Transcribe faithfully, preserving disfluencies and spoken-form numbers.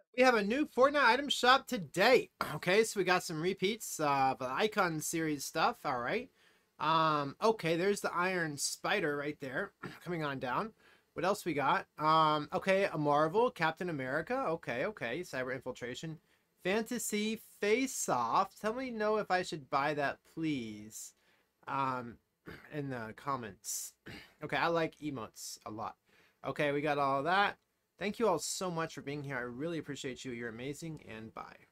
We have a new Fortnite item shop today. Okay, so we got some repeats of the Icon series stuff. All right. Um, okay, there's the Iron Spider right there coming on down. What else we got? Um, okay, a Marvel, Captain America. Okay, okay, Cyber Infiltration. Fantasy Face Off. Tell me know if I should buy that, please. Um, in the comments. Okay, I like emotes a lot. Okay, we got all that. Thank you all so much for being here. I really appreciate you. You're amazing, and bye.